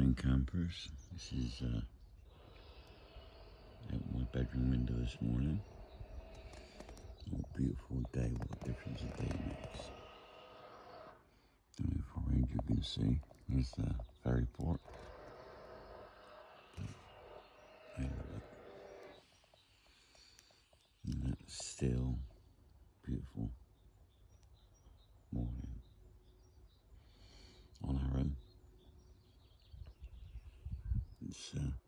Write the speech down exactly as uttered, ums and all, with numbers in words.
morning, campers. This is uh, out my bedroom window this morning. What a beautiful day, what a difference a day makes. And far range you can see, there's the ferry port. But, hey, look. And that's still beautiful morning on our own. It's uh,